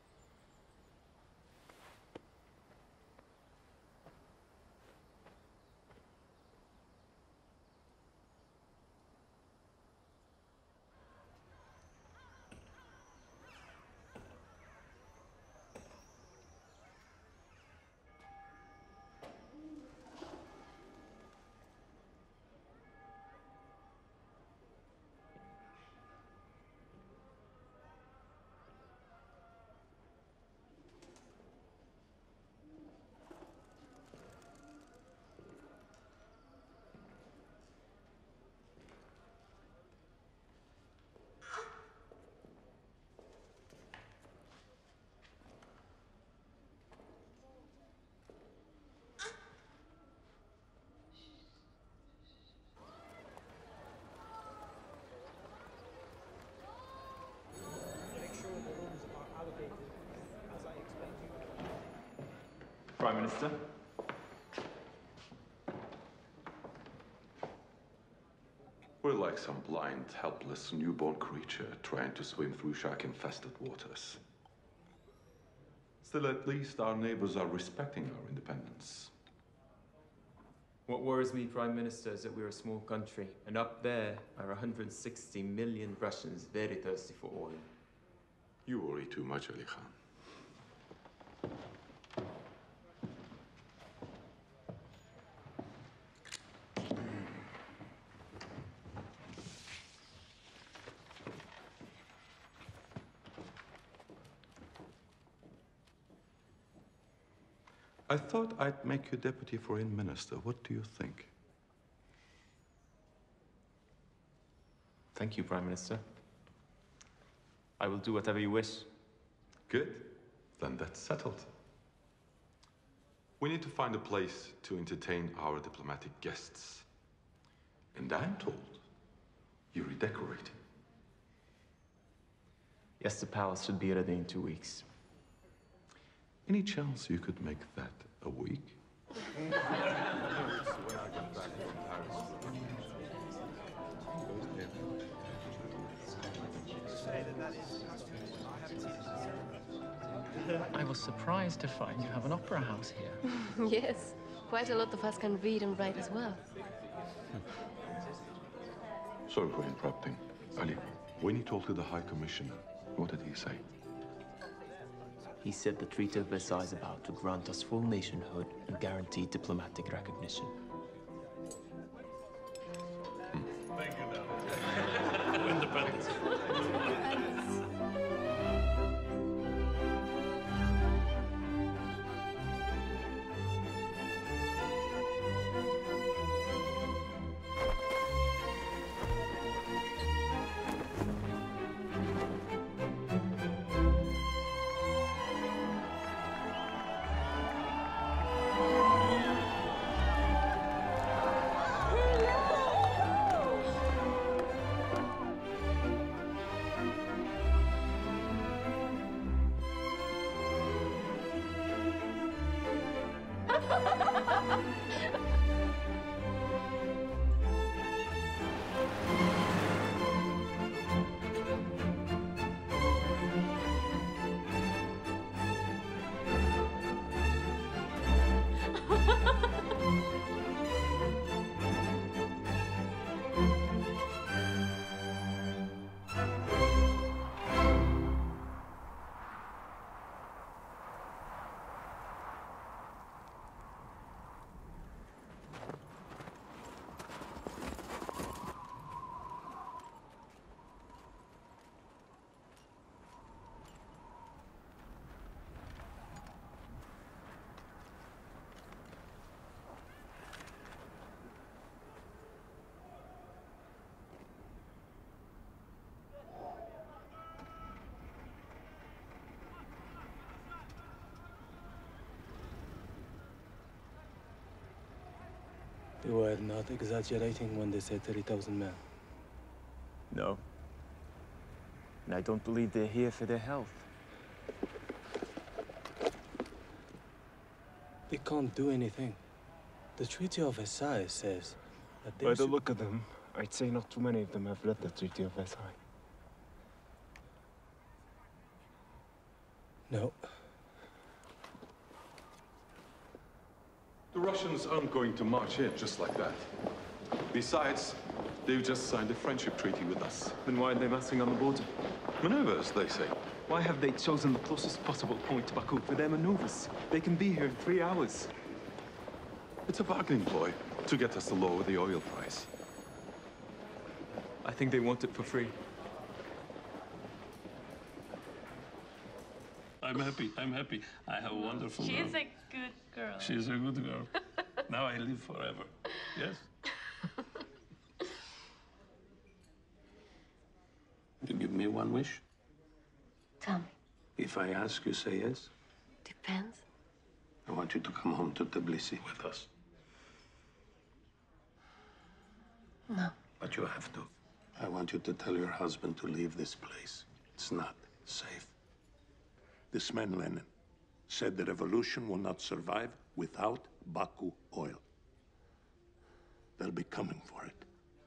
Prime Minister. We're like some blind, helpless, newborn creature trying to swim through shark-infested waters. Still, at least our neighbors are respecting our independence. What worries me, Prime Minister, is that we're a small country, and up there are one hundred sixty million Russians very thirsty for oil. You worry too much, Ali Khan. I thought I'd make you Deputy Foreign Minister. What do you think? Thank you, Prime Minister. I will do whatever you wish. Good. Then that's settled. We need to find a place to entertain our diplomatic guests. And I'm told you're redecorating. Yes, the palace should be ready in two weeks. Any chance you could make that a week? I was surprised to find you have an opera house here. Yes, quite a lot of us can read and write as well. Sorry for interrupting. Ali, when he talked to the High Commissioner, what did he say? He said the Treaty of Versailles is about to grant us full nationhood and guarantee diplomatic recognition. Thank you, Dad. Independence. They were not exaggerating when they said thirty thousand men. No. And I don't believe they're here for their health. They can't do anything. The Treaty of Versailles says that they... By the look of them, I'd say not too many of them have read the Treaty of Versailles. No. The Russians aren't going to march in just like that. Besides, they've just signed a friendship treaty with us. Then why are they massing on the border? Maneuvers, they say. Why have they chosen the closest possible point to Baku for their maneuvers? They can be here in three hours. It's a bargaining ploy to get us to lower the oil price. I think they want it for free. I'm happy, I'm happy. I have a wonderful girl. She's a good girl. She's a good girl. Now I live forever. Yes? You give me one wish? Tell me. If I ask, you say yes? Depends. I want you to come home to Tbilisi with us. No. But you have to. I want you to tell your husband to leave this place. It's not safe. This man, Lenin, said the revolution will not survive without Baku oil. They'll be coming for it.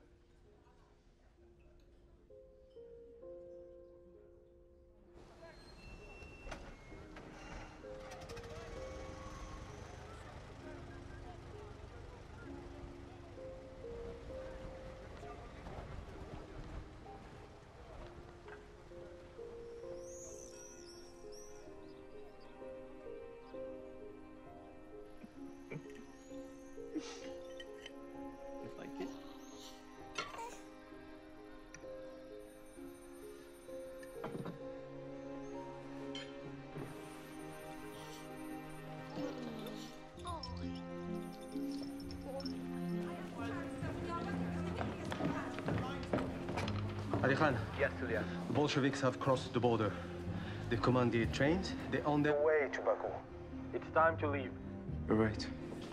Ali Khan. Yes, Julia. The Bolsheviks have crossed the border. They commanded trains. They're on their way to Baku. It's time to leave. All right.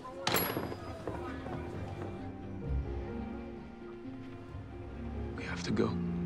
We have to go.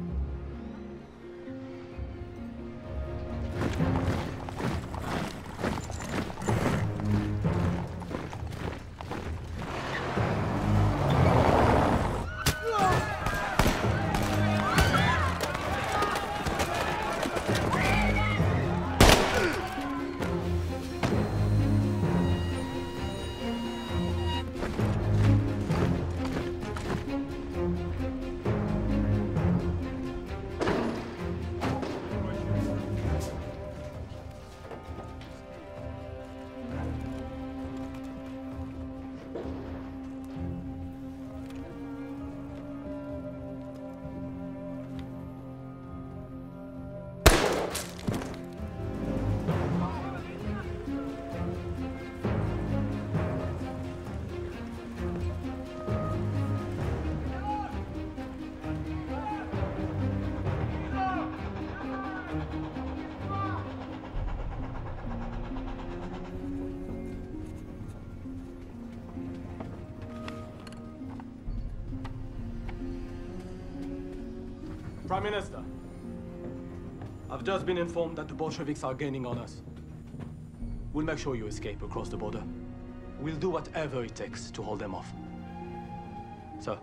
Prime Minister, I've just been informed that the Bolsheviks are gaining on us. We'll make sure you escape across the border. We'll do whatever it takes to hold them off. Sir.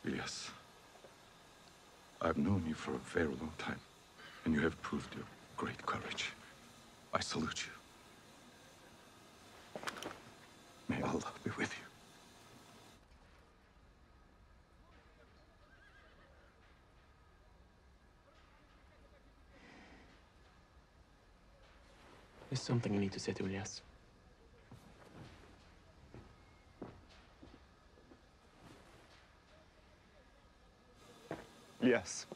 Yes. I've known you for a very long time, and you have proved your great courage. I salute you. May Allah be with you. There's something I need to say to Ilyas. Yes.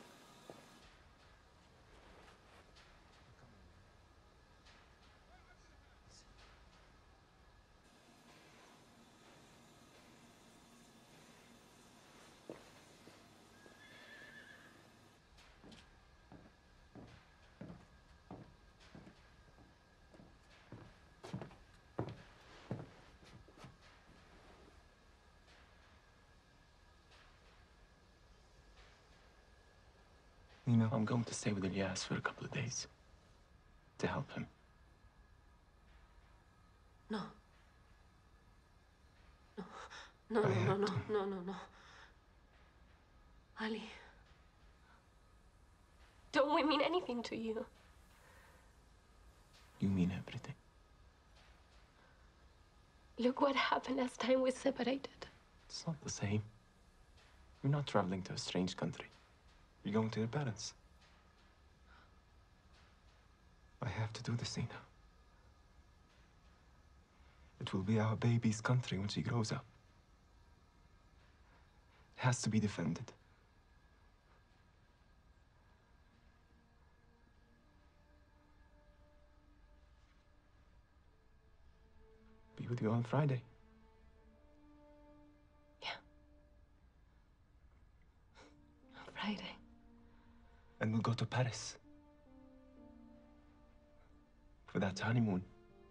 Nino, I'm going to stay with Ilyas for a couple of days to help him. No. No. No, no, no, no, no, no, no. Ali. Don't we mean anything to you? You mean everything. Look what happened last time we separated. It's not the same. You're not traveling to a strange country. You're going to your parents. I have to do this, Nino. It will be our baby's country when she grows up. It has to be defended. Be with you on Friday. Friday. And we'll go to Paris. For that honeymoon.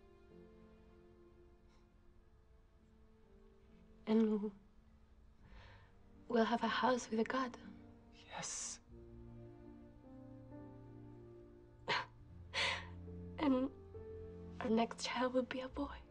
And we'll have a house with a garden. Yes. And our next child will be a boy.